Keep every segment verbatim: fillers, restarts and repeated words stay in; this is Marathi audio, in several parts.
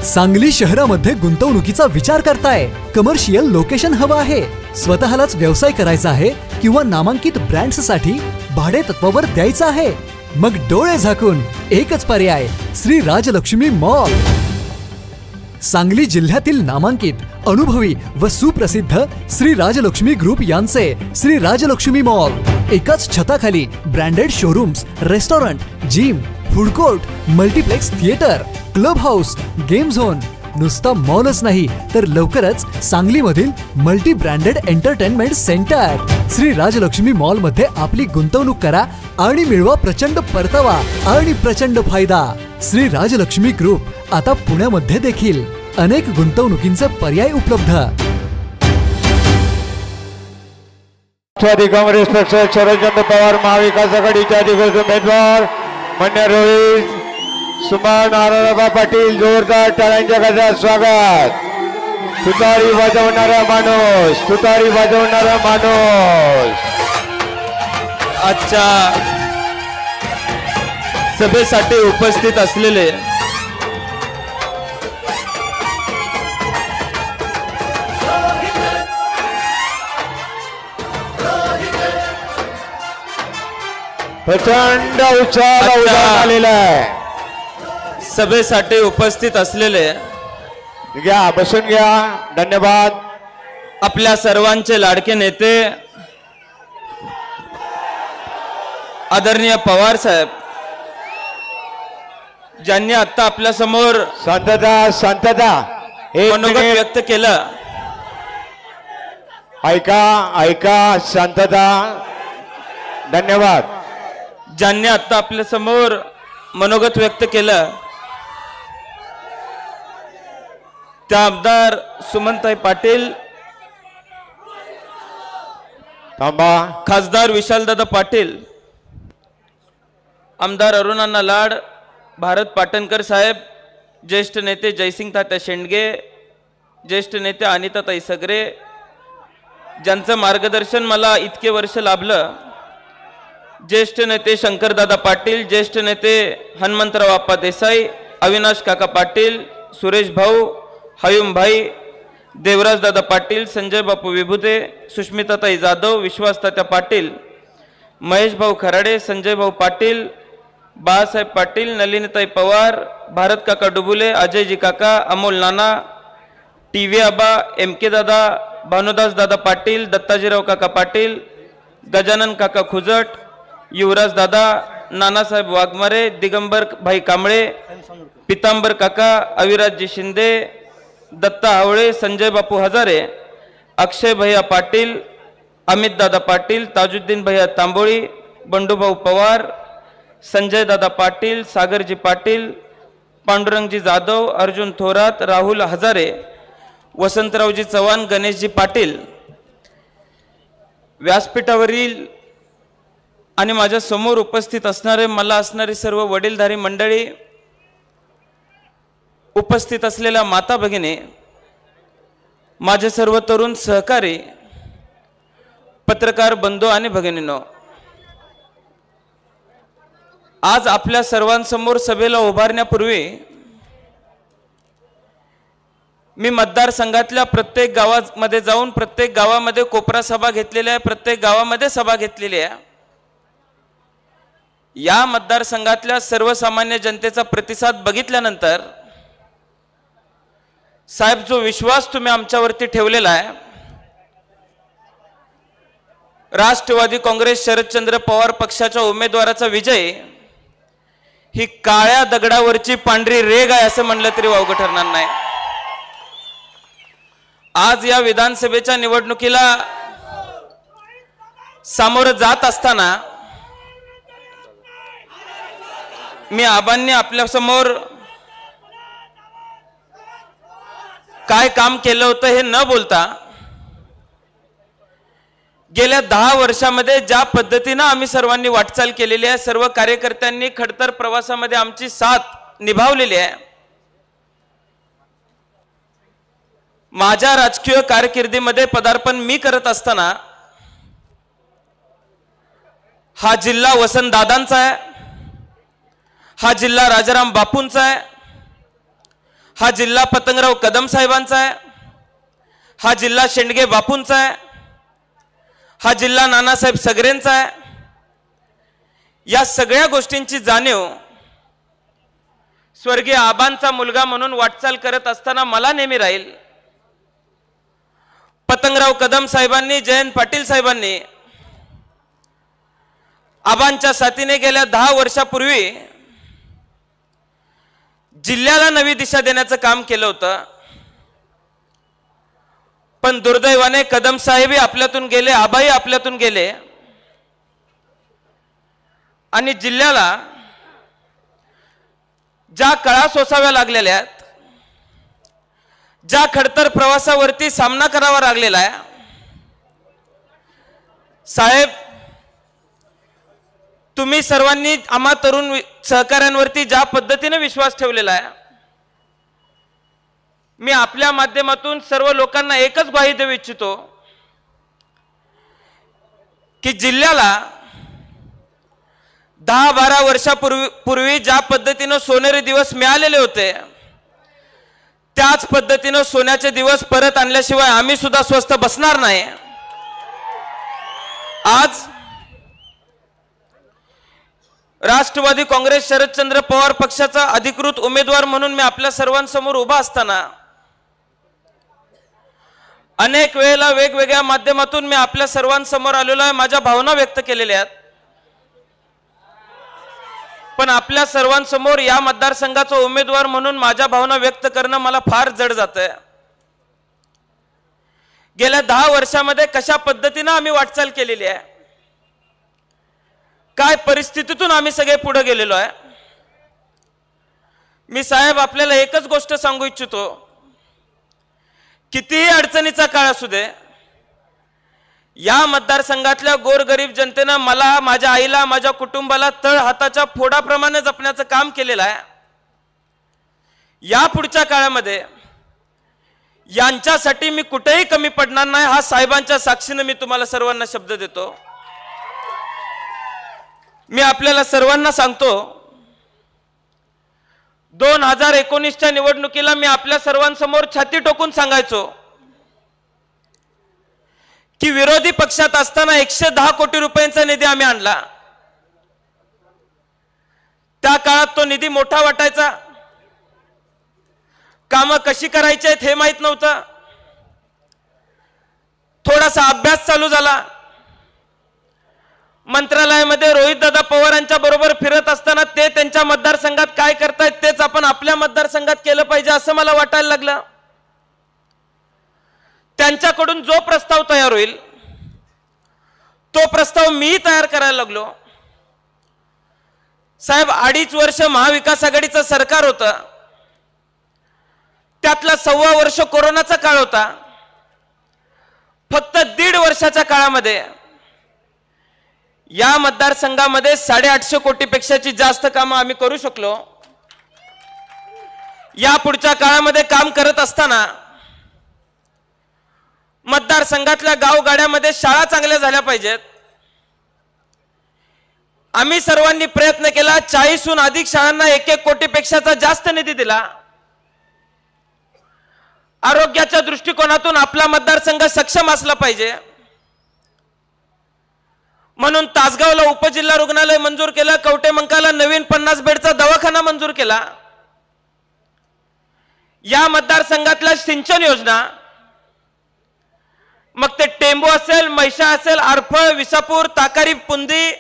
सांगली शहरामध्ये गुंतवणुकीचा विचार करताय, कमर्शियल लोकेशन हवं आहे, स्वतःलाच व्यवसाय करायचा आहे किंवा नामांकित ब्रँड्ससाठी भाडे तत्वावर द्यायचं आहे, मग डोळे झाकून एकच पर्याय, श्री राजलक्ष्मी मॉल। सांगली जिल्ह्यातील नामांकित, अनुभवी व सुप्रसिद्ध श्री राजलक्ष्मी ग्रुप यांचे श्री राजलक्ष्मी मॉल एकाच छताखाली branded showrooms, restaurant, gym, food court, multiplex theatre, club house, game zone, नुसता मॉलच नाही तर लवकरच सांगलीमधील multi branded entertainment centre. Shri Rajlakshmi mall मध्ये आपली गुंतवणूक करा आणि मिळवा प्रचंड परतावा आणि प्रचंड फायदा। श्री राजलक्ष्मी ग्रुप आता पुण्यामध्ये देखील अनेक गुंतवणुकींचे पर्याय उपलब्ध। राष्ट्रवादी काँग्रेस पक्ष शरदचंद्र पवार महाविकास आघाडीच्या अधिकृत उमेदवार मान्य रोहित सुमन नारायणबा पाटील, जोरदार टाळ्यांच्या गजरात स्वागत। तुतारी वाजवणारा माणूस, तुतारी वाजवणारा माणूस। आजच्या सभेसाठी उपस्थित असलेले प्रचंड उत्साह आलेला आहे। सभेसाठी उपस्थित असलेले घ्या, बसून घ्या, धन्यवाद। आपल्या सर्वांचे लाडके नेते आदरणीय पवार साहेब, ज्यांनी आता आपल्या समोर शांतता शांतता मनोगत व्यक्त केलं। ऐका ऐका, शांतता, धन्यवाद। ज्यांनी आता आपल्या समोर मनोगत व्यक्त केलं त्या आमदार सुमनताई पाटील, थांबा, खासदार विशालदादा पाटील, आमदार अरुणांना लाड, भारत पाटणकर साहेब, ज्येष्ठ नेते जयसिंग तात्या शेंडगे, ज्येष्ठ नेते अनिताताई सगरे, ज्यांचं मार्गदर्शन मला इतके वर्ष लाभलं, ज्येष्ठ नेते शंकरदादा पाटील, ज्येष्ठ नेते हनुमंतराव आप्पा देसाई, अविनाश काका पाटील, सुरेश भाऊ, हयुम भाई, देवराज दादा पाटील, संजय बापू विभुते, सुष्मिताताई जाधव, विश्वास तात्या पाटील, महेश भाऊ खराडे, संजय भाऊ पाटील, बाळासाहेब पाटील, नलिनीताई पवार, भारत काका डुबुले, अजयजी काका, अमोल नाना, टी व्ही आबा, एम के दादा, भानुदास दादा पाटील, दत्ताजीराव काका पाटील, गजानन काका खुजट, युवराज दादा, नानासाहेब वाघमारे, दिगंबर भाई कांबळे, पितांबर काका, अविराजजी शिंदे, दत्ता हावळे, संजय बापू हजारे, अक्षय भैया पाटील, अमित दादा पाटील, ताजुद्दीन भैया तांबोळी, बंडूभाऊ पवार, संजय दादा पाटील, सागरजी पाटील, पांडुरंगजी जाधव, अर्जुन थोरात, राहुल हजारे, वसंतरावजी चव्हाण, गणेशजी पाटील, व्यासपीठावरील आणि माझ्या समोर उपस्थित असणारे मला असणारी सर्व वडीलधारी मंडळी, उपस्थित असलेल्या माता भगिनी, माझे सर्व तरुण सहकारी, पत्रकार बंधू आणि भगिनींनो, आज आपल्या सर्वांसमोर सभेला उभारण्यापूर्वी मी मतदारसंघातल्या प्रत्येक गावामध्ये जाऊन प्रत्येक गावामध्ये कोपरा सभा घेतलेली आहे, प्रत्येक गावामध्ये सभा घेतलेली आहे। या मतदारसंघातल्या सर्वसामान्य जनतेचा प्रतिसाद बघितल्यानंतर साहेब, जो विश्वास तुम्ही आमच्यावरती ठेवलेला आहे, राष्ट्रवादी काँग्रेस शरदचंद्र पवार पक्षाच्या उमेदवाराचा विजय ही काळ्या दगडावरची पांढरी रेघ आहे असं म्हणलं तरी वावगं ठरणार नाही। आज या विधानसभेच्या निवडणुकीला सामोरं जात असताना मी आबांनी आपल्या समोर काय काम केलं होतं हे न बोलता, गेल्या दहा वर्षामध्ये ज्या पद्धतीने आम्ही सर्वांनी वाटचाल केलेली आहे, सर्व कार्यकर्त्यांनी खडतर प्रवासामध्ये आमची साथ निभावलेली आहे। माझ्या राजकीय कारकिर्दीमध्ये पदार्पण मी करत असताना हा जिल्हा वसंतदादांचा आहे, हा जिल्हा राजाराम बापूंचा आहे, हा जिल्हा पतंगराव कदम साहेबांचा आहे, हा जिल्हा शेंडगे बापूंचा आहे, हा जिल्हा नानासाहेब सगरेंचा आहे. या सगळ्या गोष्टींची जाणीव स्वर्गीय आबांचा मुलगा म्हणून वाटचाल करत असताना मला नेहमी राहील. पतंगराव कदम साहेबांनी, जयंत पाटील साहेबांनी आबांच्या साथीने गेल्या दहा वर्षापूर्वी जिल्ह्याला नवी दिशा देण्याचं काम केलं होतं. पण दुर्दैवाने कदम साहेबही आपल्यातून गेले, आबाही आपल्यातून गेले आणि जिल्ह्याला ज्या कळा सोसाव्या लागलेल्या आहेत, ज्या खडतर प्रवासावरती सामना करावा लागलेला आहे, साहेब तुम्ही सर्वांनी आम्हा तरुण सहकाऱ्यांवरती ज्या पद्धतीने विश्वास ठेवलेला आहे, मी आपल्या माध्यमातून सर्व लोकांना एकच ग्वाही देऊ इच्छितो की जिल्ह्याला दहा बारा वर्षापूर्वी पूर्वी ज्या पद्धतीने सोनेरी दिवस मिळालेले होते, त्याच पद्धतीने सोन्याचे दिवस परत आणल्याशिवाय आम्ही सुद्धा स्वस्थ बसणार नाही. आज राष्ट्रवादी काँग्रेस शरदचंद्र पवार पक्षाचा अधिकृत उमेदवार म्हणून मी आपल्या सर्वांसमोर उभा असताना अनेक वेळेला वेगवेगळ्या माध्यमातून मी आपल्या सर्वांसमोर आलेलो आहे, माझ्या भावना व्यक्त केलेल्या आहेत. पण आपल्या सर्वांसमोर या मतदारसंघाचा उमेदवार म्हणून माझ्या भावना व्यक्त करणं मला फार जड जातंय. गेल्या दहा वर्षामध्ये कशा पद्धतीने आम्ही वाटचाल केलेली आहे, काय परिस्थितीतून आम्ही सगळे पुढे गेलेलो आहे. मी साहेब आपल्याला एकच गोष्ट सांगू इच्छितो, कितीही अडचणीचा काळ असू दे, या मतदारसंघातल्या गोरगरीब जनतेनं मला, माझ्या आईला, माझ्या कुटुंबाला तळ हाताच्या फोडाप्रमाणे जपण्याचं काम केलेलं आहे. या पुढच्या काळामध्ये यांच्यासाठी मी कुठेही कमी पडणार नाही, हा साहेबांच्या साक्षीने मी तुम्हाला सर्वांना शब्द देतो. मी आपल्याला सर्वांना सांगतो, दोन हजार एकोणीसच्या निवडणुकीला मी आपल्या सर्वांसमोर छाती टोकून सांगायचो की विरोधी पक्षात असताना एकशे दहा कोटी रुपयांचा निधी आम्ही आणला. त्या काळात तो निधी मोठा वाटायचा, कामं कशी करायची आहेत हे माहित नव्हतं. थोडासा अभ्यास चालू झाला. मंत्रालयामध्ये रोहितदादा पवारांच्या बरोबर फिरत असताना ते त्यांच्या मतदारसंघात काय करतायत तेच आपण आपल्या मतदारसंघात केलं पाहिजे असं मला वाटायला लागलं. त्यांच्याकडून जो प्रस्ताव तयार होईल तो प्रस्ताव मी तयार करायला लागलो. साहेब अडीच वर्ष महाविकास आघाडीचं सरकार होतं, त्यातला सव्वा वर्ष कोरोनाचा काळ होता. फक्त दीड वर्षाच्या काळामध्ये या मतदारसंघामध्ये साडेआठशे कोटीपेक्षाची जास्त कामं आम्ही करू शकलो. या पुढच्या काळामध्ये काम करत असताना मतदारसंघातल्या गावगाड्यामध्ये शाळा चांगल्या झाल्या पाहिजेत. आम्ही सर्वांनी प्रयत्न केला. चाळीसहून अधिक शाळांना एक एक कोटीपेक्षाचा जास्त निधी दिला. आरोग्याच्या दृष्टिकोनातून आपला मतदारसंघ सक्षम असला पाहिजे म्हणून तासगावला उपजिल्हा रुग्णालय मंजूर केलं. कवटेमंकाला नवीन पन्नास बेडचा दवाखाना मंजूर केला. या मतदारसंघातल्या सिंचन योजना, मग ते टेंबू असेल, मैसा असेल, आरफळ, विसापूर, ताकारी, पुंदी,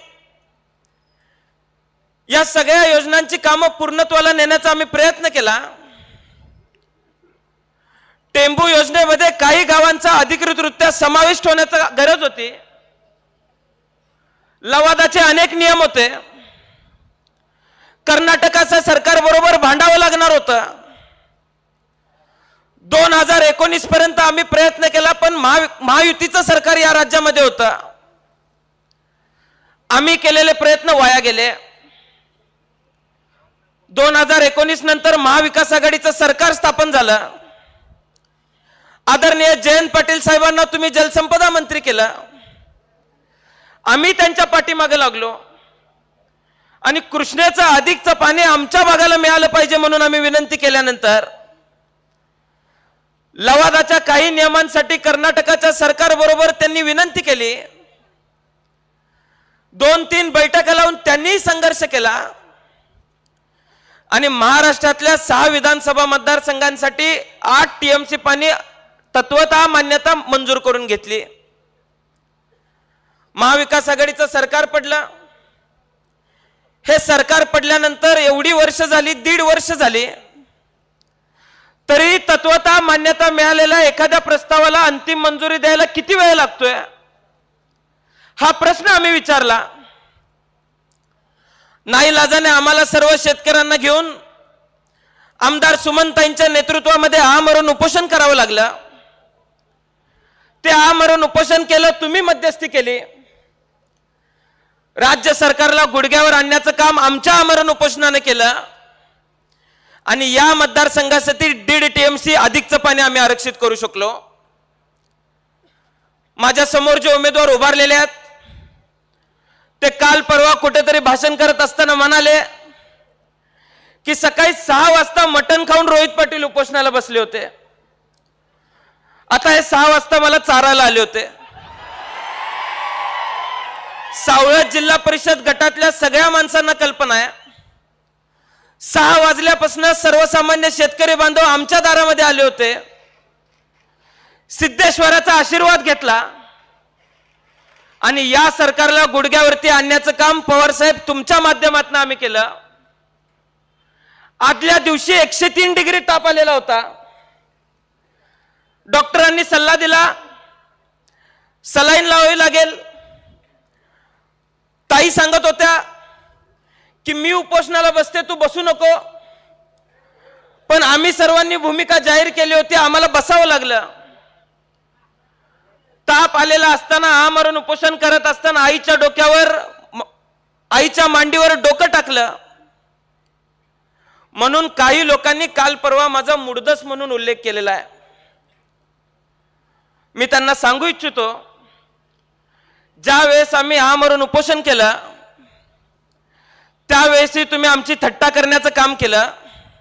या सगळ्या योजनांची कामं पूर्णत्वाला नेण्याचा आम्ही प्रयत्न केला. टेंबू योजनेमध्ये काही गावांचा अधिकृतरित्या समावेश होण्याची गरज होती. लवादाचे अनेक नियम होते. कर्नाटकाच्या सरकार बरोबर भांडावं लागणार होतं. दोन हजार एकोणीस पर्यंत आम्ही प्रयत्न केला, पण महायुतीचं सरकार या राज्यामध्ये होतं. आम्ही केलेले प्रयत्न वाया गेले. दोन हजार एकोणीस नंतर महाविकास आघाडीचं सरकार स्थापन झालं. आदरणीय जयंत पाटील साहेबांना तुम्ही जलसंपदा मंत्री केलं. आम्ही त्यांच्या पाठीमागे लागलो आणि कृष्णेचं अधिकचं पाणी आमच्या भागाला मिळालं पाहिजे म्हणून आम्ही विनंती केल्यानंतर लवादाच्या काही नियमांसाठी कर्नाटकाच्या सरकारबरोबर त्यांनी विनंती केली, दोन तीन बैठका लावून त्यांनी संघर्ष केला आणि महाराष्ट्रातल्या सहा विधानसभा मतदारसंघांसाठी आठ टीएमसी पाणी तत्वतः मान्यता मंजूर करून घेतली. महाविकास आघाडीचं सरकार पडलं. हे सरकार पडल्यानंतर एवढी वर्ष झाली, दीड वर्ष झाली, तरी तत्वतः मान्यता मिळालेल्या एखाद्या प्रस्तावाला अंतिम मंजुरी द्यायला किती वेळ लागतोय, हा प्रश्न आम्ही विचारला. नाईलाजाने आम्हाला सर्व शेतकऱ्यांना घेऊन आमदार सुमनताईंच्या नेतृत्वामध्ये आमरण उपोषण करावं लागलं. ते आमरण उपोषण केलं, तुम्ही मध्यस्थी केली. राज्य सरकारला गुडघ्यावर आणण्याचं काम आमच्या आमरण उपोषणाने केलं आणि या मतदारसंघासाठी दीड टीएमसी अधिकचं पाणी आम्ही आरक्षित करू शकलो. माझ्या समोर जे उमेदवार उभारलेले आहेत ते काल परवा कुठेतरी भाषण करत असताना म्हणाले की सकाळी सहा वाजता मटण खाऊन रोहित पाटील उपोषणाला बसले होते. आता हे सहा वाजता मला चारायला आले होते. सावळत जिल्हा परिषद गटातल्या सगळ्या माणसांना कल्पना आहे, सहा वाजल्यापासून सर्वसामान्य शेतकरी बांधव आमच्या दारामध्ये आले होते, सिद्धेश्वराचा आशीर्वाद घेतला आणि या सरकारला गुडघ्यावरती आणण्याचं काम पवार साहेब तुमच्या माध्यमातून आम्ही केलं. आदल्या दिवशी एकशे तीन डिग्री ताप आलेला होता. डॉक्टरांनी सल्ला दिला, सलाईन लावावी लागेल. ताई सांगत होत्या की मी उपोषणाला बसते, तू बसू नको, पण आम्ही सर्वांनी भूमिका जाहीर केली होती, आम्हाला बसावं लागलं. ताप आलेला असताना आमरण उपोषण करत असताना आईच्या डोक्यावर, आईच्या मांडीवर डोकं टाकलं. म्हणून काही लोकांनी काल परवा माझा मुडदस म्हणून उल्लेख केलेला आहे. मी त्यांना सांगू इच्छितो, ज्या वेळेस आम्ही आमरण उपोषण केलं त्यावेळेसही तुम्ही आमची थट्टा करण्याचं काम केलं.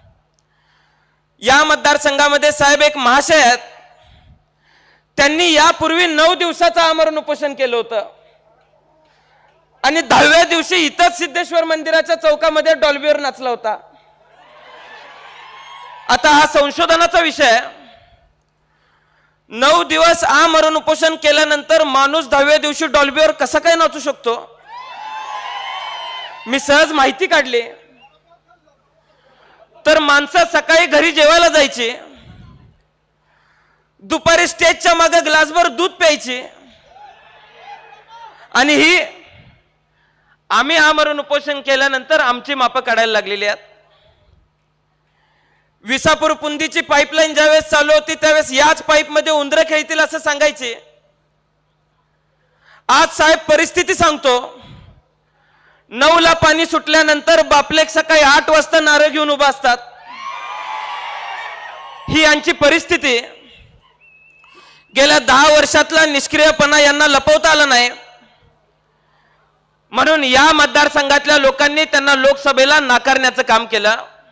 या मतदारसंघामध्ये साहेब एक महाशय आहेत, त्यांनी यापूर्वी नऊ दिवसाचं आमरण उपोषण केलं होतं आणि दहाव्या दिवशी इथंच सिद्धेश्वर मंदिराच्या चौकामध्ये डॉल्बीवर नाचला होता. आता हा संशोधनाचा विषय आहे. नऊ दिवस आमरण उपोषण केल्यानंतर माणूस दहाव्या दिवशी डॉल्बीवर कसा काय नाचू शकतो? मी सहज माहिती काढली. तर माणसं सकाळी घरी जेवायला जायची, दुपारी स्टेजच्या मागे ग्लासभर दूध प्यायची आणि ही आम्ही आमरण उपोषण केल्यानंतर आमची मापं काढायला लागलेली आहेत. विसापूर पुंदीची पाईपलाईन ज्यावेळेस चालू होती त्यावेळेस याच पाईप मध्ये उंदरं खेळतील असं सांगायचे. आज साहेब परिस्थिती सांगतो, नऊ ला पाणी सुटल्यानंतर बापलेक सकाळी आठ वाजता नारळ घेऊन उभा असतात. ही यांची परिस्थिती. गेल्या दहा वर्षातला निष्क्रियपणा यांना लपवता आला नाही, म्हणून या मतदारसंघातल्या लोकांनी त्यांना लोकसभेला नाकारण्याचं काम केलं.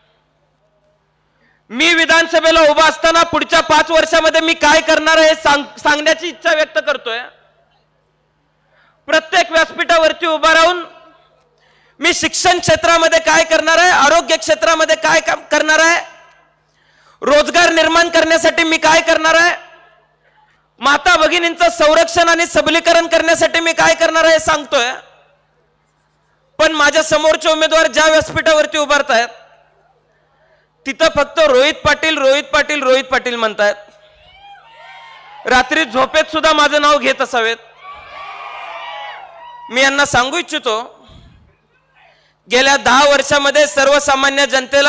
मी विधानसभेला उभा असताना पुढच्या पाच वर्षामध्ये मी काय करणार आहे सांग सांगण्याची इच्छा व्यक्त करतोय. प्रत्येक व्यासपीठावरती उभा राहून मी शिक्षण क्षेत्रामध्ये काय करणार आहे, आरोग्य क्षेत्रामध्ये काय काम करणार आहे, रोजगार निर्माण करण्यासाठी मी काय करणार आहे, माता भगिनींचं संरक्षण आणि सबलीकरण करण्यासाठी मी काय करणार आहे सांगतोय. पण माझ्या समोरचे उमेदवार ज्या व्यासपीठावरती उभारत आहेत तिथं फक्त रोहित पाटील रोहित पाटील रोहित पाटील म्हणतात. रात्री झोपेत सुद्धा माझं नाव घेत असावेत. मी यांना सांगू इच्छितो, गेल्या दहा वर्षामध्ये सर्वसामान्य जनतेला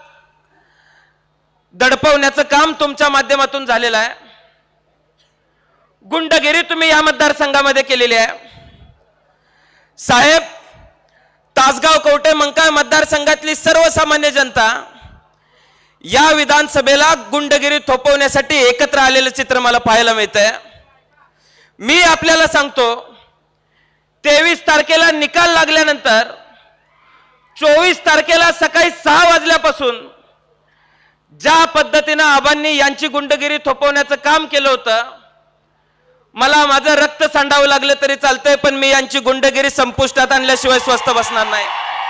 दडपवण्याचं काम तुमच्या माध्यमातून झालेलं आहे. गुंडगिरी तुम्ही या मतदारसंघामध्ये केलेली आहे. साहेब, तासगाव कवठे मंकाळ मतदारसंघातली सर्वसामान्य जनता या विधानसभेला गुंडगिरी थोपवण्यासाठी एकत्र आलेलं चित्र मला पाहायला मिळतंय. मी आपल्याला सांगतो, तेवीस तारखेला निकाल लागल्यानंतर चोवीस तारखेला सकाळी सहा वाजल्यापासून ज्या पद्धतीनं आबांनी यांची गुंडगिरी थोपवण्याचं काम केलं होतं, मला माझं रक्त सांडावं लागलं तरी चालतंय, पण मी यांची गुंडगिरी संपुष्टात आणल्याशिवाय स्वस्थ बसणार नाही.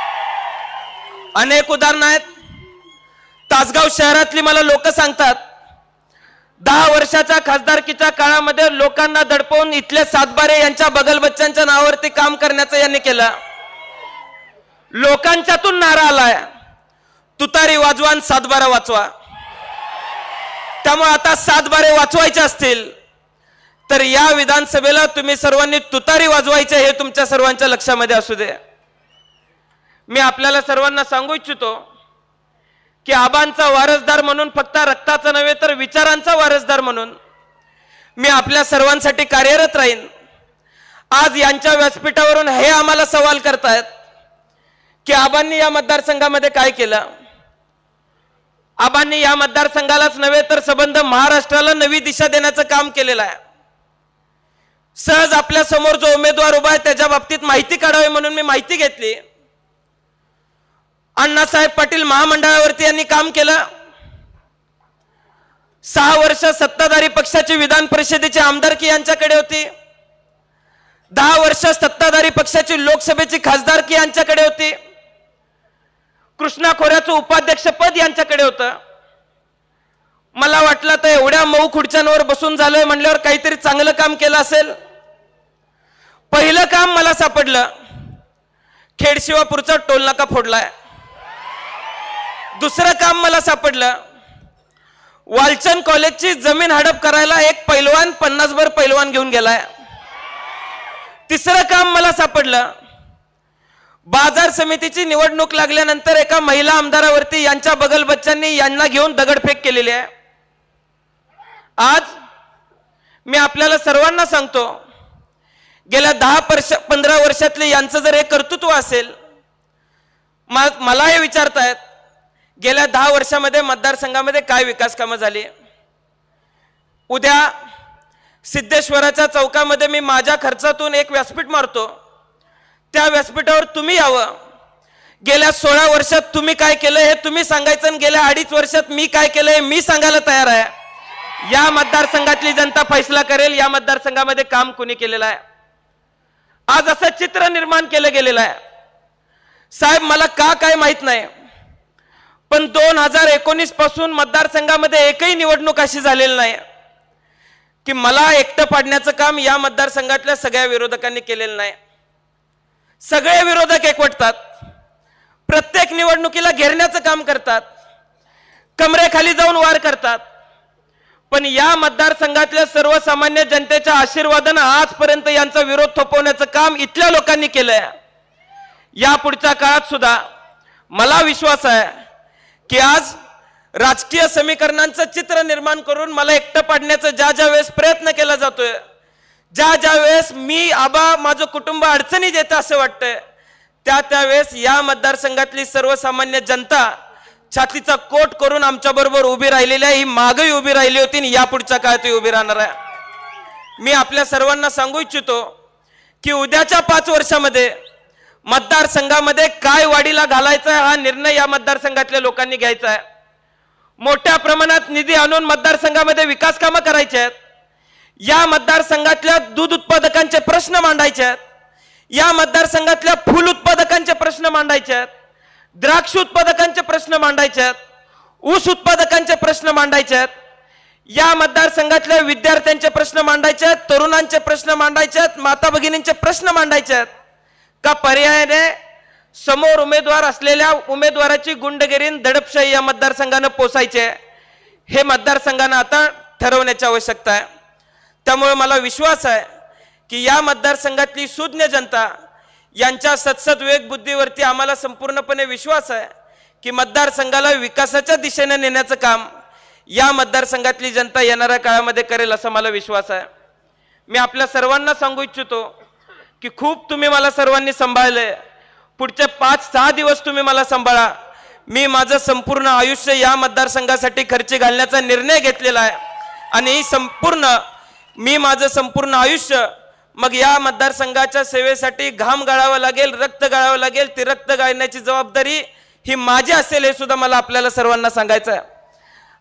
अनेक उदाहरणं आहेत. तासगाव शहरातली मला लोक सांगतात, दहा वर्षाच्या खासदारकीच्या काळामध्ये लोकांना दडपवून इथले सातबारे यांच्या बगलबच्च्यांच्या नावावरती काम करण्याचं यांनी केलं. लोकांच्यातून नारा आलाय, तुतारी वाजवा आणि सातबारा वाचवा. त्यामुळे आता सातबारे वाचवायचे असतील तर या विधानसभेला तुम्ही सर्वांनी तुतारी वाजवायचे हे तुमच्या सर्वांच्या लक्षामध्ये असू दे. मी आपल्याला सर्वांना सांगू इच्छितो की आबांचा वारसदार म्हणून फक्त रक्ताचा नव्हे तर विचारांचा वारसदार म्हणून मी आपल्या सर्वांसाठी कार्यरत राहीन. आज यांच्या व्यासपीठावरून हे आम्हाला सवाल करतायत की आबांनी या मतदारसंघामध्ये काय केलं. आबांनी या मतदारसंघालाच नव्हे तर संबंध महाराष्ट्राला नवी दिशा देण्याचं काम केलेलं आहे. सहज आपल्या समोर जो उमेदवार उभा आहे त्याच्या बाबतीत माहिती काढावी म्हणून मी माहिती घेतली. अण्णासाहेब पाटील महामंडळावरती यांनी काम केलं. सहा वर्ष सत्ताधारी पक्षाची विधान परिषदेची आमदारकी यांच्याकडे होती. दहा वर्ष सत्ताधारी पक्षाची लोकसभेची खासदारकी यांच्याकडे होती. कृष्णा खोऱ्याचं उपाध्यक्षपद यांच्याकडे होतं. मला वाटलं तर एवढ्या मऊ खुर्च्यांवर बसून झालंय म्हणल्यावर काहीतरी चांगलं काम केलं असेल. पहिलं काम मला सापडलं, खेडशिवापूरचा टोलनाका फोडलाय. दुसरं काम मला सापडलं, वालचंद कॉलेजची जमीन हडप करायला एक पैलवान पन्नास भर पैलवान घेऊन गेलाय. तिसरं काम मला सापडलं, बाजार समितीची निवडणूक लागल्यानंतर एका महिला आमदारावरती यांच्या बगलबच्च्यांनी यांना घेऊन दगडफेक केलेली आहे. आज मी आपल्याला सर्वांना सांगतो, गेल्या दहा वर्ष पंधरा वर्षातले यांचं जर हे कर्तृत्व असेल, मला हे विचारतायत गेल्या दहा वर्षामध्ये मतदारसंघामध्ये काय विकास कामं झाली. उद्या सिद्धेश्वराच्या चौकामध्ये मी माझ्या खर्चातून एक व्यासपीठ मारतो. त्या व्यासपीठावर तुम्ही यावं. गेल्या सोळा वर्षात तुम्ही काय केलं हे तुम्ही सांगायचं आणि गेल्या अडीच वर्षात मी काय केलं हे मी सांगायला तयार आहे. या मतदारसंघातली जनता फैसला करेल या मतदारसंघामध्ये काम कोणी केलेलं आहे. आज असं चित्र निर्माण केलं गेलेलं आहे. साहेब मला का काय माहित नाही, पण दोन हजार एकोणीस पासून मतदारसंघामध्ये एकही निवडणूक अशी झालेली नाही की मला एकटं पाडण्याचं काम या मतदारसंघातल्या सगळ्या विरोधकांनी केलेलं नाही. सगळे विरोधक एकवटतात, प्रत्येक निवडणुकीला घेरण्याचं काम करतात, कमरेखाली जाऊन वार करतात. पण या मतदारसंघातल्या सर्वसामान्य जनतेच्या आशीर्वादानं आजपर्यंत यांचा विरोध थोपवण्याचं काम इथल्या लोकांनी केलंय. या पुढच्या काळात सुद्धा मला विश्वास आहे की आज राजकीय समीकरणांचं चित्र निर्माण करून मला एकटं पाडण्याचा ज्या ज्या वेळेस प्रयत्न केला जातोय, ज्या ज्या वेळेस मी आबा माझं कुटुंब अडचणीत येतं असं वाटतंय, त्या त्यावेळेस या मतदारसंघातली सर्वसामान्य जनता छातीचा कोट करून आमच्या बरोबर उभी राहिलेली आहे. ही मागही उभी राहिली होती आणि या पुढच्या काळातही उभी राहणार आहे. मी आपल्या सर्वांना सांगू इच्छितो की उद्याच्या पाच वर्षामध्ये मतदारसंघामध्ये काय वाढीला घालायचा आहे हा निर्णय या मतदारसंघातल्या लोकांनी घ्यायचा आहे. मोठ्या प्रमाणात निधी आणून मतदारसंघामध्ये विकास कामं करायचे आहेत. या मतदारसंघातल्या दूध उत्पादकांचे प्रश्न मांडायचे आहेत. या मतदारसंघातल्या फूल उत्पादकांचे प्रश्न मांडायचे आहेत. द्राक्ष उत्पादकांचे प्रश्न मांडायचे आहेत. ऊस उत्पादकांचे प्रश्न मांडायचे आहेत. या मतदारसंघातल्या विद्यार्थ्यांचे प्रश्न मांडायचे आहेत. तरुणांचे प्रश्न मांडायचे आहेत. माता भगिनींचे प्रश्न मांडायचे आहेत. का पर्यायाने समोर उमेदवार असलेल्या उमेदवाराची गुंडगिरी दडपशाही या मतदारसंघानं पोसायचे हे मतदारसंघानं आता ठरवण्याची आवश्यकता आहे. त्यामुळे मला विश्वास आहे की या मतदारसंघातली सुज्ञ जनता यांच्या सतसत विवेक बुद्धीवरती आम्हाला संपूर्णपणे विश्वास आहे की मतदारसंघाला विकासाच्या दिशेने नेण्याचं काम या मतदारसंघातली जनता येणाऱ्या काळामध्ये करेल असा मला विश्वास आहे. मी आपल्या सर्वांना सांगू इच्छितो की खूप तुम्ही मला सर्वांनी सांभाळले. पुढचे पाच सहा दिवस तुम्ही मला सांभाळा. मी माझं संपूर्ण आयुष्य या मतदारसंघासाठी खर्ची घालण्याचा निर्णय घेतलेला आहे आणि संपूर्ण मी माझं संपूर्ण आयुष्य मग या मतदारसंघाच्या सेवेसाठी घाम गाळावा लागेल, रक्त गाळावं लागेल. ती रक्त गाळण्याची जबाबदारी ही माझी असेल हे सुद्धा मला आपल्याला सर्वांना सांगायचं आहे.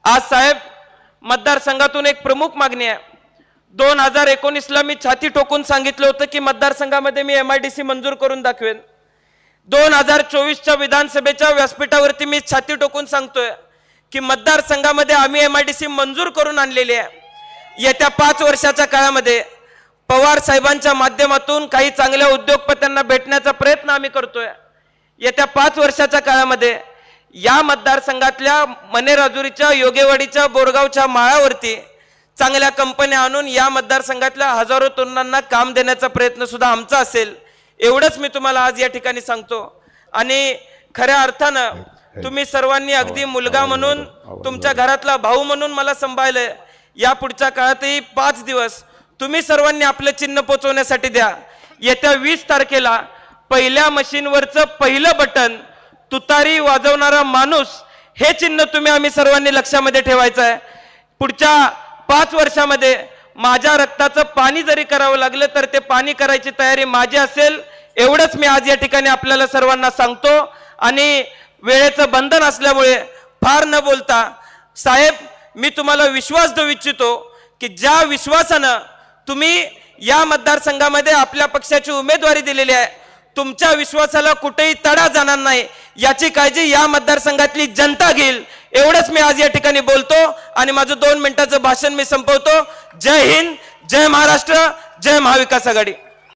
आज साहेब मतदारसंघातून एक प्रमुख मागणी आहे. दोन हजार एकोणीसला मी छाती ठोकून सांगितलं होतं की मतदारसंघामध्ये मी एम आय डी सी मंजूर करून दाखवेन. दोन हजार चोवीसच्या विधानसभेच्या व्यासपीठावरती मी छाती ठोकून सांगतोय की मतदारसंघामध्ये आम्ही एम आय डी सी मंजूर करून आणलेली आहे. येत्या पाच वर्षाच्या काळामध्ये पवार साहेबांच्या माध्यमातून काही चांगल्या उद्योगपत्यांना भेटण्याचा प्रयत्न आम्ही करतोय. येत्या पाच वर्षाच्या काळामध्ये या मतदारसंघातल्या मनेराजुरीच्या, योगेवाडीच्या, बोरगावच्या माळावरती चांगल्या कंपन्या आणून या मतदारसंघातल्या हजारो तरुणांना काम देण्याचा प्रयत्न सुद्धा आमचा असेल. एवढंच मी तुम्हाला आज या ठिकाणी सांगतो. आणि खऱ्या अर्थानं तुम्ही सर्वांनी अगदी मुलगा म्हणून, तुमच्या घरातला भाऊ म्हणून मला सांभाळलंय. या पुढच्या काळातही पाच दिवस तुम्ही सर्वांनी आपलं चिन्ह पोचवण्यासाठी द्या. येत्या वीस तारखेला पहिल्या मशीनवरचं पहिलं बटन, तुतारी वाजवणारा माणूस, हे चिन्ह तुम्ही आम्ही सर्वांनी लक्षामध्ये ठेवायचं आहे. पुढच्या पाच वर्षामध्ये माझ्या रक्ताचं पाणी जरी करावं लागलं तर ते पाणी करायची तयारी माझी असेल. एवढंच मी आज या ठिकाणी आपल्याला सर्वांना सांगतो. आणि वेळेचं बंधन असल्यामुळे फार न बोलता साहेब, मी तुम्हाला विश्वास देऊ इच्छितो की ज्या विश्वासानं तुम्ही या मतदारसंघामध्ये आपल्या पक्षाची उमेदवारी दिलेली आहे, तुमच्या विश्वासाला कुठेही तडा जाणार नाही याची काळजी या मतदारसंघातली जनता घेईल. एवढंच मी आज या ठिकाणी बोलतो आणि माझं दोन मिनिटाचं भाषण मी संपवतो. जय हिंद, जय महाराष्ट्र, जय महाविकास आघाडी.